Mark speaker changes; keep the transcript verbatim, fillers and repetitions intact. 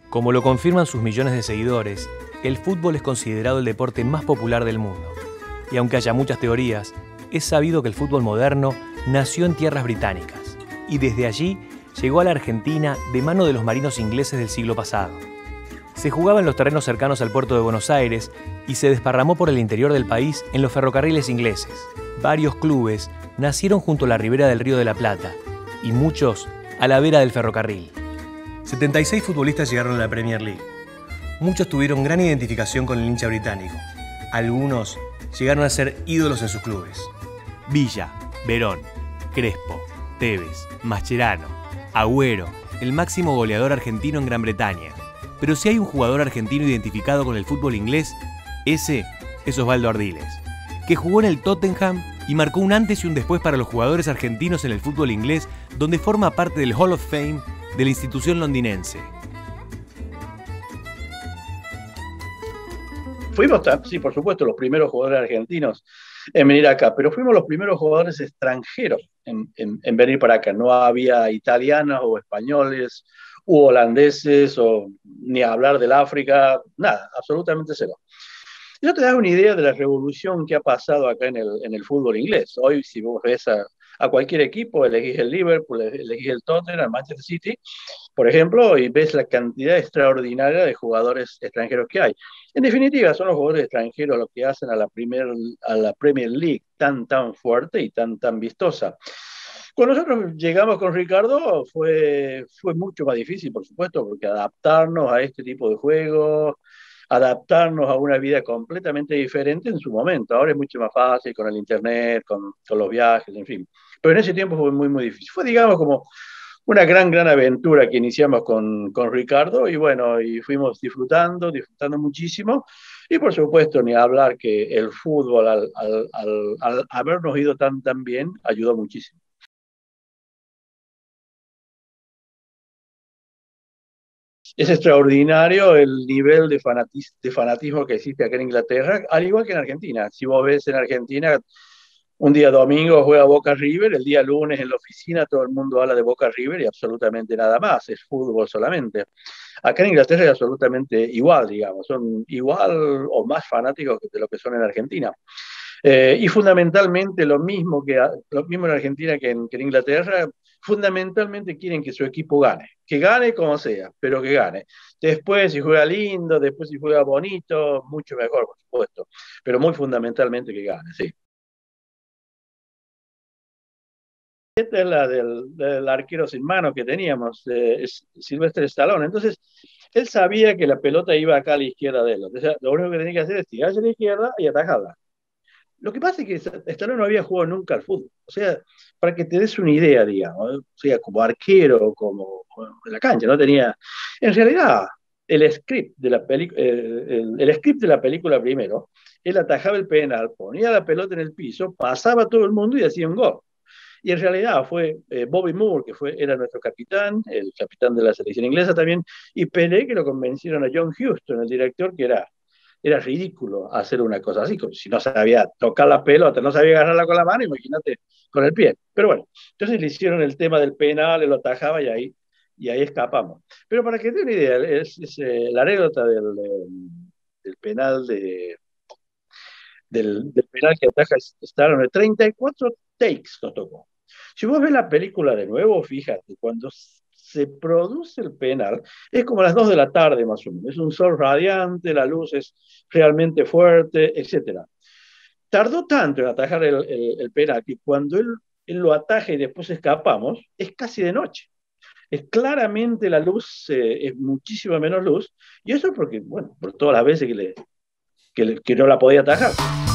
Speaker 1: Como lo confirman sus millones de seguidores, el fútbol es considerado el deporte más popular del mundo. Y aunque haya muchas teorías, es sabido que el fútbol moderno nació en tierras británicas y desde allí llegó a la Argentina de mano de los marinos ingleses del siglo pasado. Se jugaba en los terrenos cercanos al puerto de Buenos Aires y se desparramó por el interior del país en los ferrocarriles ingleses. Varios clubes nacieron junto a la ribera del Río de la Plata y muchos a la vera del ferrocarril. setenta y seis futbolistas llegaron a la Premier League. Muchos tuvieron gran identificación con el hincha británico. Algunos llegaron a ser ídolos en sus clubes. Villa, Verón, Crespo, Tevez, Mascherano, Agüero, el máximo goleador argentino en Gran Bretaña. Pero si hay un jugador argentino identificado con el fútbol inglés, ese es Osvaldo Ardiles, que jugó en el Tottenham y marcó un antes y un después para los jugadores argentinos en el fútbol inglés, donde forma parte del Hall of Fame de la institución londinense.
Speaker 2: Fuimos, sí, por supuesto, los primeros jugadores argentinos en venir acá, pero fuimos los primeros jugadores extranjeros en, en, en venir para acá. No había italianos o españoles u holandeses, o ni hablar del África, nada, absolutamente cero. Eso te da una idea de la revolución que ha pasado acá en el, en el fútbol inglés. Hoy, si vos ves a, a cualquier equipo, elegís el Liverpool, elegís el Tottenham, el Manchester City, por ejemplo, y ves la cantidad extraordinaria de jugadores extranjeros que hay. En definitiva, son los jugadores extranjeros los que hacen a la, primer, a la Premier League tan, tan fuerte y tan, tan vistosa. Cuando nosotros llegamos con Ricardo fue, fue mucho más difícil, por supuesto, porque adaptarnos a este tipo de juegos, adaptarnos a una vida completamente diferente en su momento. Ahora es mucho más fácil con el internet, con, con los viajes, en fin. Pero en ese tiempo fue muy, muy difícil. Fue, digamos, como una gran, gran aventura que iniciamos con, con Ricardo y bueno, y fuimos disfrutando, disfrutando muchísimo. Y por supuesto, ni hablar que el fútbol, al, al, al, al habernos ido tan, tan bien, ayudó muchísimo. Es extraordinario el nivel de fanatismo, de fanatismo que existe acá en Inglaterra, al igual que en Argentina. Si vos ves en Argentina, un día domingo juega Boca River, el día lunes en la oficina todo el mundo habla de Boca River y absolutamente nada más, es fútbol solamente. Acá en Inglaterra es absolutamente igual, digamos, son igual o más fanáticos de lo que son en Argentina. Eh, y fundamentalmente lo mismo, que, lo mismo en Argentina que en, que en Inglaterra, fundamentalmente quieren que su equipo gane, que gane como sea, pero que gane. Después si juega lindo, después si juega bonito, mucho mejor, por supuesto, pero muy fundamentalmente que gane, sí. Esta es la del, del arquero sin mano que teníamos, eh, es Sylvester Stallone. Entonces, él sabía que la pelota iba acá a la izquierda de él. Entonces, lo único que tenía que hacer es tirarse a la izquierda y atajarla. Lo que pasa es que Stallone no había jugado nunca al fútbol. O sea, para que te des una idea, digamos, o sea, como arquero, como en la cancha, no tenía. En realidad, el script de la película, el, el, el script de la película primero, él atajaba el penal, ponía la pelota en el piso, pasaba a todo el mundo y hacía un gol. Y en realidad fue eh, Bobby Moore, que fue, era nuestro capitán, el capitán de la selección inglesa también, y Pelé, que lo convencieron a John Huston, el director, que era era ridículo hacer una cosa así, como si no sabía tocar la pelota, no sabía agarrarla con la mano, imagínate con el pie. Pero bueno, entonces le hicieron el tema del penal, él lo atajaba y ahí, y ahí escapamos. Pero para que te den una idea, es, es eh, la anécdota del, del penal de, del, del penal que ataja Stallone, de treinta y cuatro takes nos tocó. Si vos ves la película de nuevo, fíjate, cuando se produce el penal, es como a las dos de la tarde más o menos, es un sol radiante, la luz es realmente fuerte, etcétera. Tardó tanto en atajar el, el, el penal que cuando él, él lo ataja y después escapamos, es casi de noche. Es claramente la luz, eh, es muchísima menos luz, y eso porque, bueno, por todas las veces que, le, que, le, que no la podía atajar.